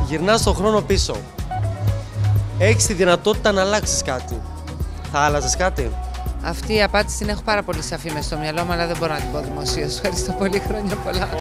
Γυρνάς τον χρόνο πίσω. Έχεις τη δυνατότητα να αλλάξεις κάτι. Θα άλλαζες κάτι? Αυτή η απάντηση την έχω πάρα πολύ σαφή μες στο μυαλό μου, αλλά δεν μπορώ να την πω δημοσίως. Ευχαριστώ πολύ, χρόνια πολλά.